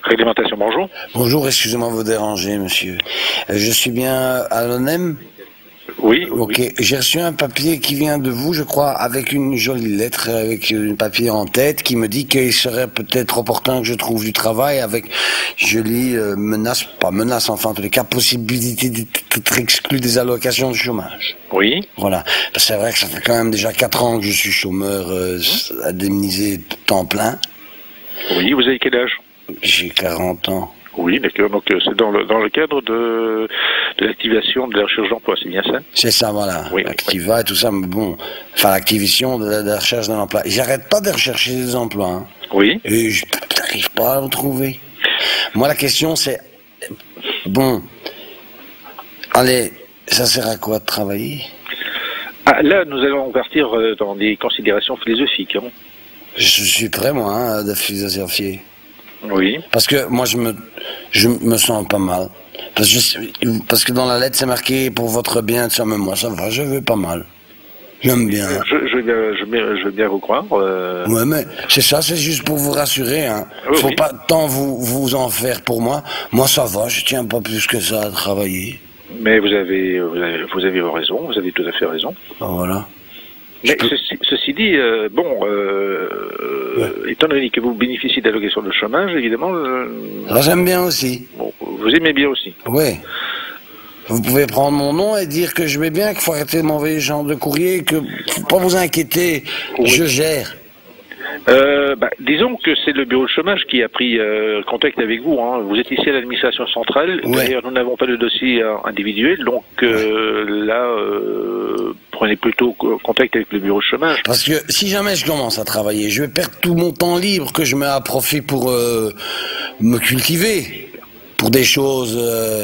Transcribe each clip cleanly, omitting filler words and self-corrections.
Réglementation, bonjour. Bonjour, excusez-moi de vous déranger, monsieur. Je suis bien à l'ONEM? Oui, Ok, oui. j'ai reçu un papier qui vient de vous, je crois, avec une jolie lettre, avec un papier en tête, qui me dit qu'il serait peut-être opportun que je trouve du travail avec, je lis, menace, pas menace, enfin, en tous les cas, possibilité d'être exclu des allocations de chômage. Oui. Voilà. Parce que c'est vrai que ça fait quand même déjà 4 ans que je suis chômeur, indemnisé temps plein. Oui, vous avez quel âge? J'ai 40 ans. Oui, d'accord. Donc c'est dans le cadre de l'activation de la recherche d'emploi, c'est bien ça? C'est ça, voilà. Oui, Activa et tout ça, mais bon, enfin, l'activation de la recherche d'un emploi. J'arrête pas de rechercher des emplois, hein. Oui. Et je n'arrive pas à en trouver. Moi, la question, c'est, bon, allez, ça sert à quoi de travailler? Ah, là, nous allons partir dans des considérations philosophiques. Hein. Je suis prêt, moi, hein, de philosophier. Oui. Parce que moi, je me sens pas mal. Parce que dans la lettre, c'est marqué pour votre bien, ça, mais moi, ça va, je vais pas mal. J'aime bien. Je veux bien vous croire. Ouais, mais c'est ça, c'est juste pour vous rassurer, hein. Oui, Faut oui. pas tant vous en faire pour moi. Moi, ça va, je tiens pas plus que ça à travailler. Mais vous avez raison, vous avez tout à fait raison. Ben voilà. Mais ceci dit, étant donné que vous bénéficiez d'allocations de chômage, évidemment, Ça, j'aime bien aussi. bon, vous aimez bien aussi. Oui. Vous pouvez prendre mon nom et dire que je vais bien, qu'il faut arrêter de m'envoyer ce genre de courrier, que faut pas vous inquiéter, Oui. je gère. Disons que c'est le bureau de chômage qui a pris contact avec vous. Hein. Vous êtes ici à l'administration centrale. Ouais. D'ailleurs, nous n'avons pas de dossier individuel, donc prenez plutôt contact avec le bureau de chômage. Parce que si jamais je commence à travailler, je vais perdre tout mon temps libre que je mets à profit pour me cultiver, pour des choses.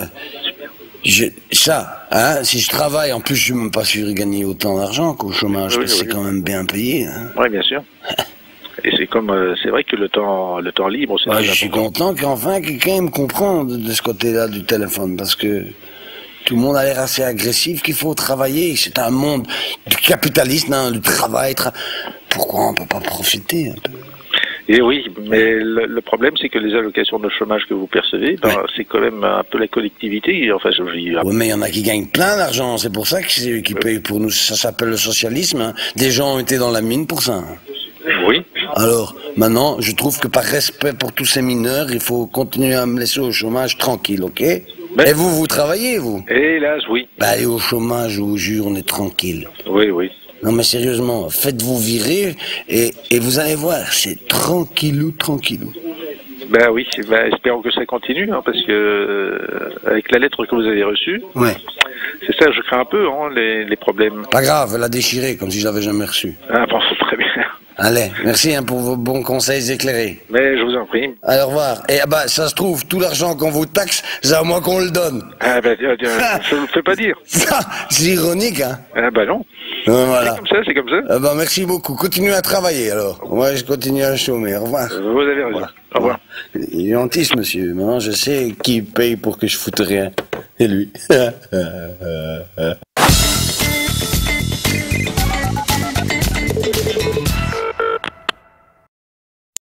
Si je travaille, en plus, je suis même pas sûr de gagner autant d'argent qu'au chômage, Oui, parce que c'est oui. quand même bien payé. Hein. Oui, bien sûr. Et c'est vrai que le temps libre, c'est Ouais, très je suis important. content qu'enfin quelqu'un me comprend de ce côté-là du téléphone, parce que tout le monde a l'air assez agressif qu'il faut travailler. C'est un monde du capitalisme, hein, du travail. Pourquoi on peut pas profiter un peu? Et oui, mais le problème, c'est que les allocations de chômage que vous percevez, c'est quand même un peu la collectivité. Enfin, Oui, mais il y en a qui gagnent plein d'argent. C'est pour ça que c'est eux qui payent pour nous. Ça s'appelle le socialisme. Hein. Des gens ont été dans la mine pour ça. Hein. Oui. Alors, maintenant, je trouve que par respect pour tous ces mineurs, il faut continuer à me laisser au chômage tranquille, ok? Mais- Et vous travaillez, vous? Hélas, oui. Bah, allez au chômage, je vous jure, on est tranquille. Oui, oui. Non, mais sérieusement, faites-vous virer et vous allez voir, c'est tranquillou, tranquillou. Ben oui, espérons que ça continue, hein, parce que avec la lettre que vous avez reçue, Ouais. c'est ça, je crains un peu, hein, les problèmes. Pas grave, la déchirer, comme si je l'avais jamais reçu. Ah bon, c'est très bien. Allez, merci hein, pour vos bons conseils éclairés. Mais je vous en prie. Allez, au revoir. Et ça se trouve, tout l'argent qu'on vous taxe, c'est à moi qu'on le donne. Ah ben, je ne le fais pas dire. Ça, c'est ironique, hein? Ah ben non. Voilà. C'est comme ça. Merci beaucoup. Continuez à travailler, alors. Moi, je continue à chômer. Au revoir. Vous avez raison. Au revoir. Il est gentil, ce monsieur. Non, je sais qui paye pour que je foute rien. Et lui.